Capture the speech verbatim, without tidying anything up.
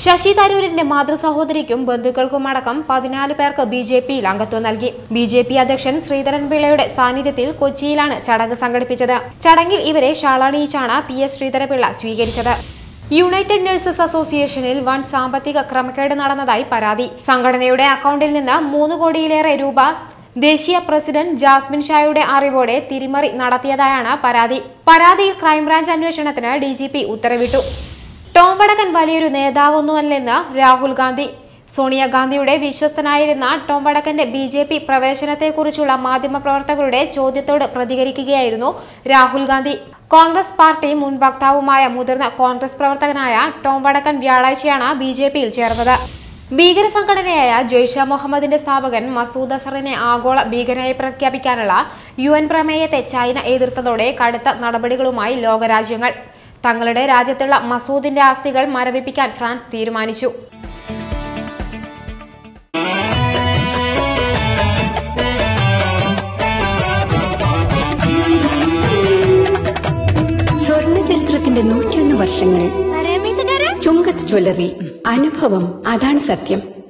ശശി തരൂരിന്റെ മാതൃസഹോദരിക്കും ബന്ധുക്കൾക്കുമടക്കം പതിനാല് പേർക്ക് ബി ജെ പിയിൽ അംഗത്വം നൽകി. ബി ജെ പി അധ്യക്ഷൻ ശ്രീധരൻപിള്ളയുടെ സാന്നിധ്യത്തിൽ കൊച്ചിയിലാണ് ചടങ്ങ് സംഘടിപ്പിച്ചത്. ചടങ്ങിൽ ഇവരെ ഷാളണിയിച്ചാണ് പി എസ് ശ്രീധരൻപിള്ള സ്വീകരിച്ചത്. യുണൈറ്റഡ് നഴ്സസ് അസോസിയേഷനിൽ വൻ സാമ്പത്തിക ക്രമക്കേട് നടന്നതായി പരാതി. സംഘടനയുടെ അക്കൗണ്ടിൽ നിന്ന് മൂന്ന് കോടിയിലേറെ രൂപ ദേശീയ പ്രസിഡന്റ് ജാസ്മിൻ ഷായുടെ അറിവോടെ തിരിമറി നടത്തിയതായാണ് പരാതി. പരാതിയിൽ ക്രൈംബ്രാഞ്ച് അന്വേഷണത്തിന് ഡി ജി പി ഉത്തരവിട്ടു. ടോം വടക്കൻ വലിയൊരു നേതാവൊന്നുമല്ലെന്ന് രാഹുൽ ഗാന്ധി. സോണിയാഗാന്ധിയുടെ വിശ്വസ്തനായിരുന്ന ടോം വടക്കന്റെ ബി ജെ പി പ്രവേശനത്തെക്കുറിച്ചുള്ള മാധ്യമപ്രവർത്തകരുടെ ചോദ്യത്തോട് പ്രതികരിക്കുകയായിരുന്നു രാഹുൽ ഗാന്ധി. കോൺഗ്രസ് പാർട്ടി മുൻ വക്താവുമായ മുതിർന്ന കോൺഗ്രസ് പ്രവർത്തകനായ ടോം വടക്കൻ വ്യാഴാഴ്ചയാണ് ബി ജെ പിയിൽ ചേർന്നത്. ഭീകര സംഘടനയായ ജയ്ഷെ മുഹമ്മദിന്റെ സ്ഥാപകൻ മസൂദ് അസറിനെ ആഗോള ഭീകരനായി പ്രഖ്യാപിക്കാനുള്ള യു എൻ പ്രമേയത്തെ ചൈന എതിർത്തതോടെ കടുത്ത നടപടികളുമായി ലോകരാജ്യങ്ങൾ. തങ്ങളുടെ രാജ്യത്തുള്ള മസൂദിന്റെ ആസ്തികൾ മരവിപ്പിക്കാൻ ഫ്രാൻസ് തീരുമാനിച്ചു. സ്വർണ്ണ ചരിത്രത്തിന്റെ നൂറ്റിയൊന്ന് വർഷങ്ങൾ ചുങ്കത്ത് ജ്വല്ലറി. അനുഭവം അതാണ് സത്യം.